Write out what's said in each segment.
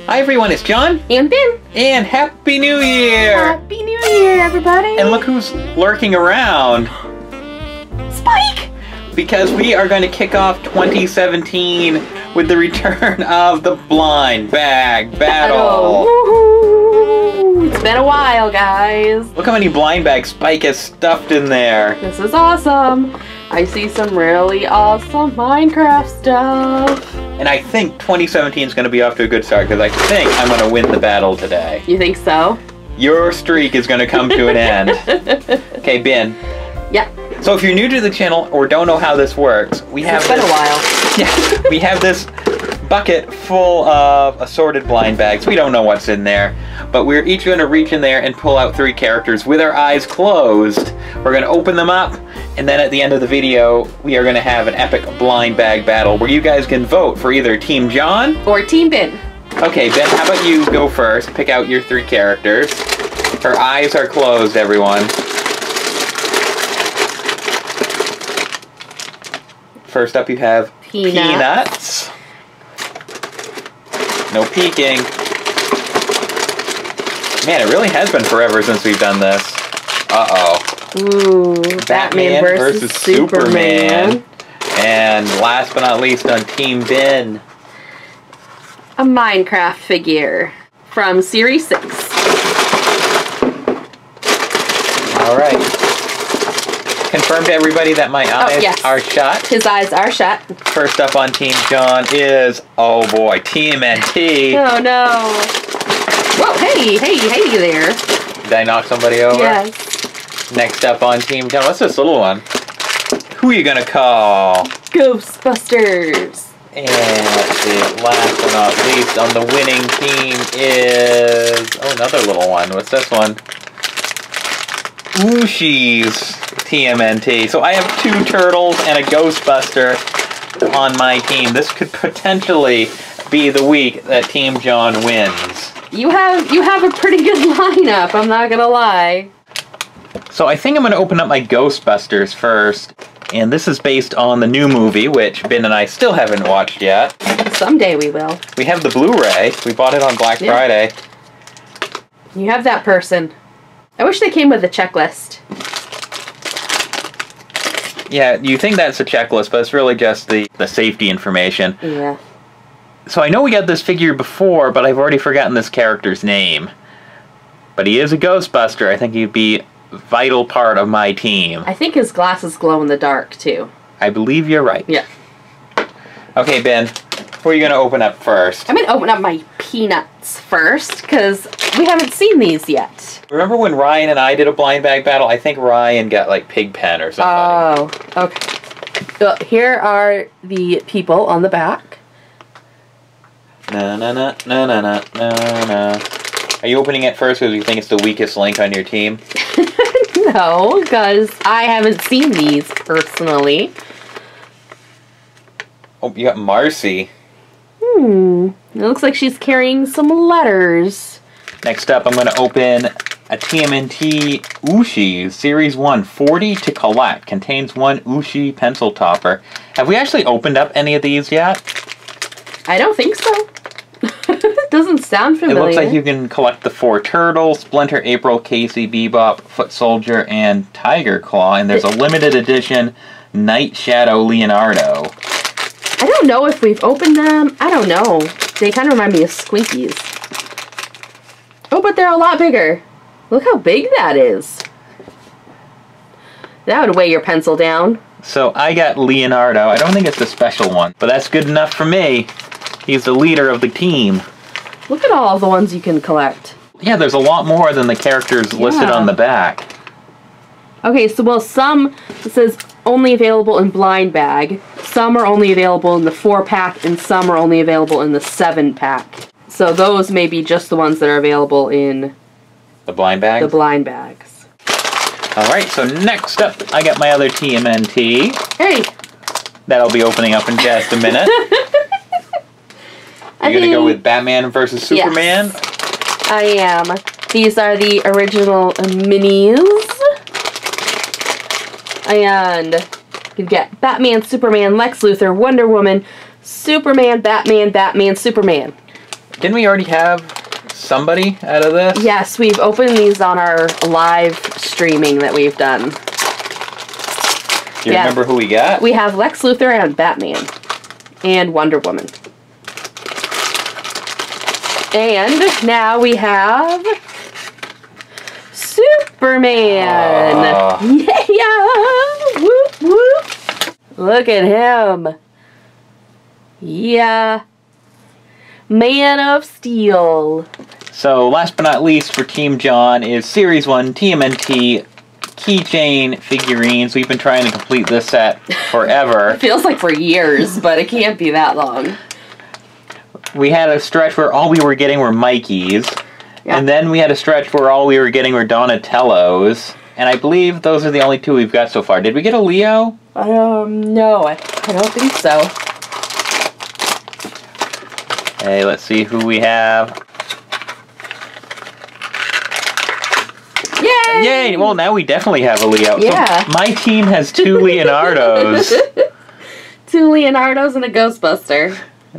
Hi everyone, it's John. And Ben. And Happy New Year! Happy New Year, everybody! And look who's lurking around. Spike! Because we are going to kick off 2017 with the return of the Blind Bag Battle. Woohoo! It's been a while, guys. Look how many blind bags Spike has stuffed in there. This is awesome. I see some really awesome Minecraft stuff. And I think 2017 is going to be off to a good start because I think I'm going to win the battle today. You think so? Your streak is going to come to an end. Okay, Ben. Yeah. So if you're new to the channel or don't know how this works, we have It's been a while. Yeah, we have this bucket full of assorted blind bags. We don't know what's in there, but we're each going to reach in there and pull out 3 characters with our eyes closed. We're going to open them up, and then at the end of the video, we are going to have an epic blind bag battle where you guys can vote for either Team John Or Team Ben. Okay, Ben, how about you go first? Pick out your 3 characters. Her eyes are closed, everyone. First up, you have Peanuts. No peeking. Man, it really has been forever since we've done this. Uh-oh. Ooh, Batman versus Superman. And last but not least on Team Ben, A Minecraft figure from Series 6. Alright. Confirm to everybody that my eyes are shut. His eyes are shut. First up on Team John is, oh boy, TMNT. Oh no. Whoa, hey there. Did I knock somebody over? Yes. Next up on Team John, what's this little one? Who are you gonna call? Ghostbusters. And let's see, last but not least on the winning team is, oh, another little one. What's this one? Ooshies TMNT. So I have 2 turtles and a Ghostbuster on my team. This could potentially be the week that Team John wins. You have a pretty good lineup, I'm not gonna lie. So I think I'm gonna open up my Ghostbusters first. And this is based on the new movie, which Ben and I still haven't watched yet. Someday we will. We have the Blu-ray. We bought it on Black Friday. You have that person. I wish they came with a checklist. Yeah, you think that's a checklist, but it's really just the safety information. Yeah. So I know we got this figure before, but I've already forgotten this character's name. But he is a Ghostbuster. I think he'd be a vital part of my team. I think his glasses glow in the dark, too. I believe you're right. Yeah. Okay, Ben, who are you going to open up first? I'm going to open up my Peanuts first, because we haven't seen these yet. Remember when Ryan and I did a blind bag battle? I think Ryan got, like, Pigpen or something. Oh, okay. Well, here are the people on the back. Na na na na na na na na. Are you opening it first because you think it's the weakest link on your team? No, because I haven't seen these personally. Oh, you got Marcy. It looks like she's carrying some letters. Next up, I'm going to open a TMNT Ooshie Series 1 40 to collect. Contains 1 Ooshie pencil topper. Have we actually opened up any of these yet? I don't think so. Doesn't sound familiar. It looks like you can collect the 4 turtles, Splinter, April, Casey, Bebop, Foot Soldier, and Tiger Claw. And there's a limited edition Night Shadow Leonardo. I don't know if we've opened them. I don't know. They kind of remind me of Squinkies. Oh, but they're a lot bigger. Look how big that is. That would weigh your pencil down. So I got Leonardo. I don't think it's the special one, but that's good enough for me. He's the leader of the team. Look at all the ones you can collect. Yeah, there's a lot more than the characters listed on the back. Okay, so well, some, it says only available in blind bag. Some are only available in the 4-pack, and some are only available in the 7-pack. So those may be just the ones that are available in the blind bags? The blind bags. Alright, so next up, I got my other TMNT. Hey! That I'll be opening up in just a minute. Are you going to go with Batman versus Superman? Yes, I am. These are the original minis. And you get Batman, Superman, Lex Luthor, Wonder Woman, Superman, Batman, Batman, Superman. didn't we already have somebody out of this? Yes, we've opened these on our live streaming that we've done. Do you remember who we got? We have Lex Luthor and Batman. And Wonder Woman. And now we have Superman. Yeah! Whoop, whoop. Look at him. Yeah. Man of Steel. So, last but not least for Team John is Series 1 TMNT keychain figurines. We've been trying to complete this set forever. It feels like for years, but it can't be that long. We had a stretch where all we were getting were Mikeys. Yeah. And then we had a stretch where all we were getting were Donatellos. And I believe those are the only two we've got so far. Did we get a Leo? No, I don't think so. Hey, let's see who we have. Yay! Yay! Well, now we definitely have a Leo. Yeah. So my team has 2 Leonardos. 2 Leonardos and a Ghostbuster.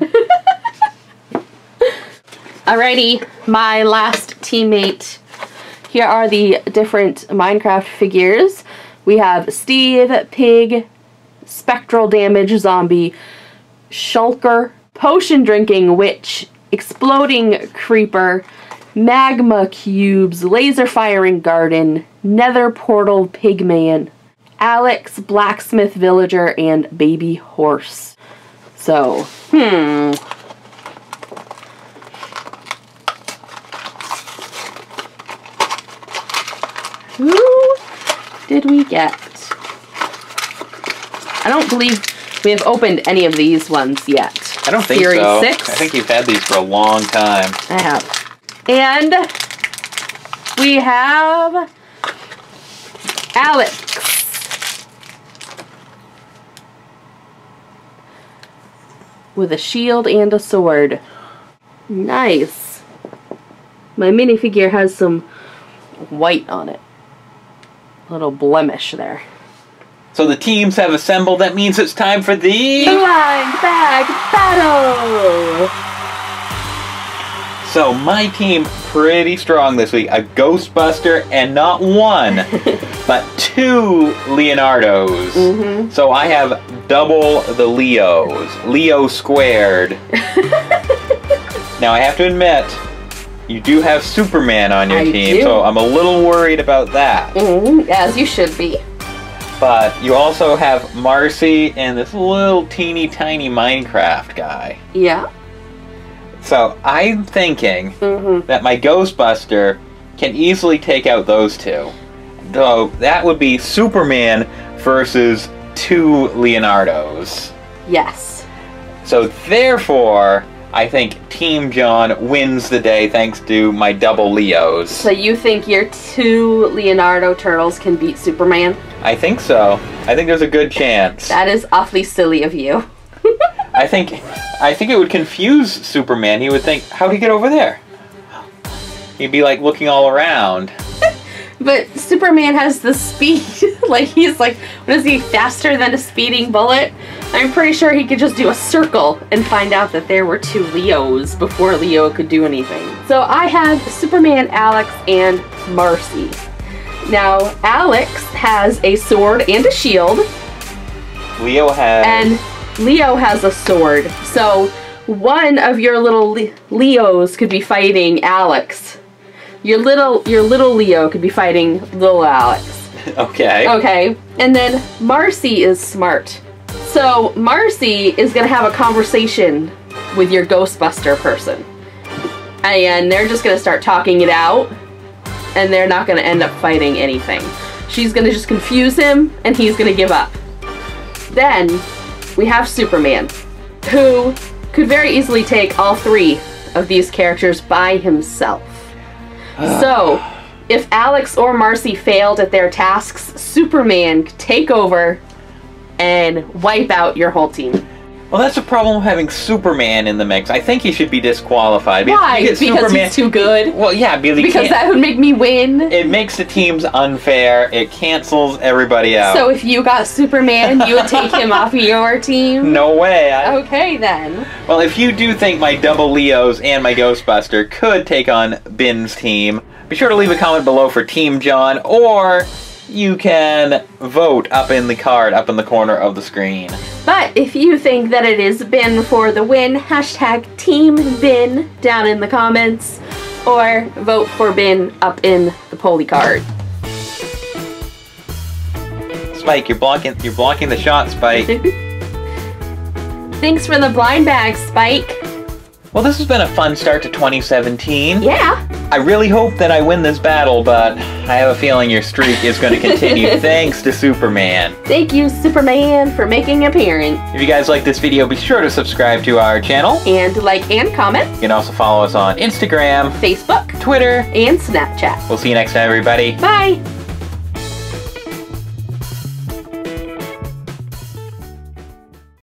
Alrighty, my last teammate. Here are the different Minecraft figures. We have Steve, Pig, Spectral Damage Zombie, Shulker, Potion Drinking Witch, Exploding Creeper, Magma Cubes, Laser Firing Garden, Nether Portal Pigman, Alex, Blacksmith Villager, and Baby Horse. So, who did we get? I don't believe we have opened any of these ones yet. I don't think Series so. 6? I think you've had these for a long time. I have. And we have Alex with a shield and a sword. Nice. My minifigure has some white on it. A little blemish there. So the teams have assembled. That means it's time for the Blind Bag Battle! So my team pretty strong this week. A Ghostbuster and not 1, but 2 Leonardos. So I have double the Leos. Leo squared. Now I have to admit, you do have Superman on your team, so I'm a little worried about that. As you should be. But you also have Marcy and this little teeny tiny Minecraft guy. Yeah. So I'm thinking that my Ghostbuster can easily take out those 2. So that would be Superman versus 2 Leonardos. Yes. So therefore, I think Team John wins the day thanks to my double Leos. So you think your 2 Leonardo turtles can beat Superman? I think so. I think there's a good chance. That is awfully silly of you. I think it would confuse Superman. He would think, how'd he get over there? He'd be like looking all around. But Superman has the speed. Like, he's like, what is he, faster than a speeding bullet? I'm pretty sure he could just do a circle and find out that there were 2 Leos before Leo could do anything. So I have Superman, Alex, and Marcy. Now, Alex has a sword and a shield. Leo has... And Leo has a sword. So one of your little Leos could be fighting Alex. Your little Leo could be fighting little Alex. Okay. Okay. And then Marcy is smart. So Marcy is going to have a conversation with your Ghostbuster person. And they're just going to start talking it out. And they're not going to end up fighting anything. She's going to just confuse him, and he's going to give up. Then we have Superman, who could very easily take all 3 of these characters by himself. So, if Alex or Marcy failed at their tasks, Superman could take over and wipe out your whole team. Well, that's the problem of having Superman in the mix. I think he should be disqualified. Why? You get Because Superman, he's too good? Well, yeah, Because that would make me win? it makes the teams unfair. It cancels everybody out. So if you got Superman, you would take him off of your team? No way. Okay, then. Well, if you do think my double Leos and my Ghostbuster could take on Bin's team, be sure to leave a comment below for Team John, or you can vote up in the card, up in the corner of the screen. But if you think that it is Bin for the win, hashtag Team Bin down in the comments, or vote for Bin up in the Polly card. Spike, you're blocking the shot, Spike. Thanks for the blind bag, Spike. Well, this has been a fun start to 2017. Yeah. I really hope that I win this battle, but I have a feeling your streak is going to continue thanks to Superman. Thank you, Superman, for making an appearance. If you guys like this video, be sure to subscribe to our channel. And like and comment. You can also follow us on Instagram, Facebook, Twitter, and Snapchat. We'll see you next time, everybody. Bye.